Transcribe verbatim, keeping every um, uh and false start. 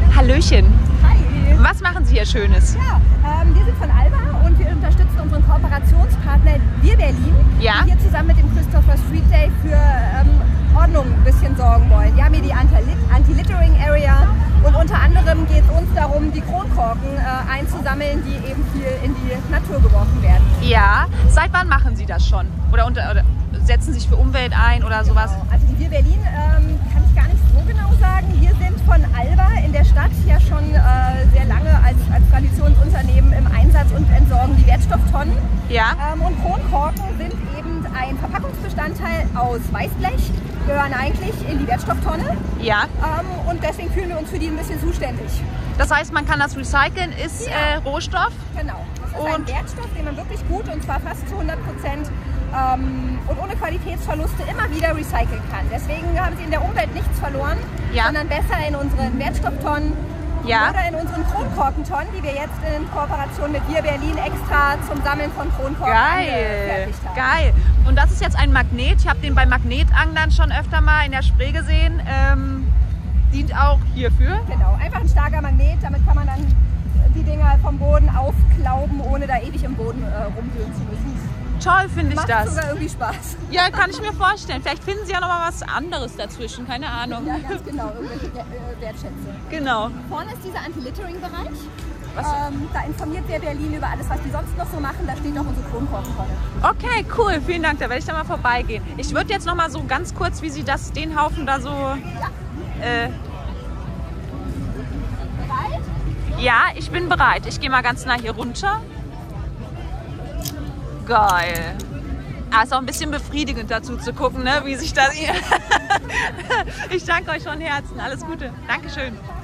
Hallöchen. Hi. Was machen Sie hier Schönes? Ja, ähm, wir sind von Alba und wir unterstützen unseren Kooperationspartner Wir Berlin, Ja. die hier zusammen mit dem Christopher Street Day für ähm, Ordnung ein bisschen sorgen wollen. Wir haben hier die Anti-Littering Area und unter anderem geht es uns darum, die Kronkorken äh, einzusammeln, die eben viel in die Natur geworfen werden. Ja. Seit wann machen Sie das schon? Oder, unter, oder setzen sich für Umwelt ein oder sowas? Genau. Also die Wir Berlin ähm, kann ich gar nicht so genau sagen. Wir sind von Alba in der Stadt ja schon äh, sehr lange als, als Traditionsunternehmen im Einsatz und entsorgen die Wertstofftonnen. Ja. Ähm, und Kronkorken sind eben ein Verpackungsbestandteil aus Weißblech, gehören eigentlich in die Wertstofftonne. Ja. Ähm, und deswegen fühlen wir uns für die ein bisschen zuständig. Das heißt, man kann das recyceln, ist Ja. äh, Rohstoff. Genau. Das ist ein Und- Wertstoff, den man wirklich gut und zwar fast zu hundert Prozent ähm, und ohne Qualitätsverluste immer wieder recyceln kann. Deswegen haben sie in der Umwelt nichts verloren, Ja. sondern besser in unseren Wertstofftonnen Ja. oder in unseren Kronkorkentonnen, die wir jetzt in Kooperation mit Wir Berlin extra zum Sammeln von Kronkorken Geil, angefertigt haben. geil. Und das ist jetzt ein Magnet. Ich habe den bei Magnetanglern schon öfter mal in der Spree gesehen. Ähm, dient auch hierfür. Genau, einfach ein starker Magnet, damit kann man dann die Dinger vom Boden aufklauben, ohne da ewig im Boden äh, rumwühlen zu müssen. Toll finde ich Macht das. sogar irgendwie Spaß. Ja, kann ich mir vorstellen. Vielleicht finden Sie ja noch mal was anderes dazwischen. Keine Ahnung. Ja, ganz genau, irgendwelche äh, Wertschätze. Genau. Vorne ist dieser Anti-Littering-Bereich. Was? Ähm, da informiert Wir Berlin über alles, was die sonst noch so machen. Da steht auch unsere Kronkorkentonne. Okay, cool. Vielen Dank. Da werde ich da mal vorbeigehen. Ich würde jetzt noch mal so ganz kurz, wie Sie das, den Haufen da so... Äh, Bereit? ja, ich bin bereit. Ich gehe mal ganz nah hier runter. Geil. Ah, ist auch ein bisschen befriedigend dazu zu gucken, ne, wie sich das hier... Ich danke euch von Herzen. Alles Gute. Dankeschön.